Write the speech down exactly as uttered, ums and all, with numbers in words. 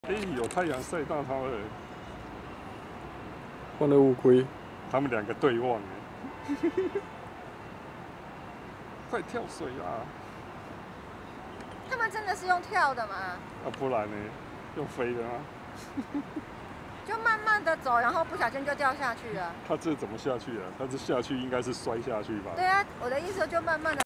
哎，有太阳晒到它了。 换了乌龟， 他们两个对望哎，快跳水啊！ 他们真的是用跳的吗？ 啊，不然呢？用飞的啊？ 就慢慢的走，然后不小心就掉下去了。 他这怎么下去啊？他这下去应该是摔下去吧？ 对啊，我的意思就慢慢的。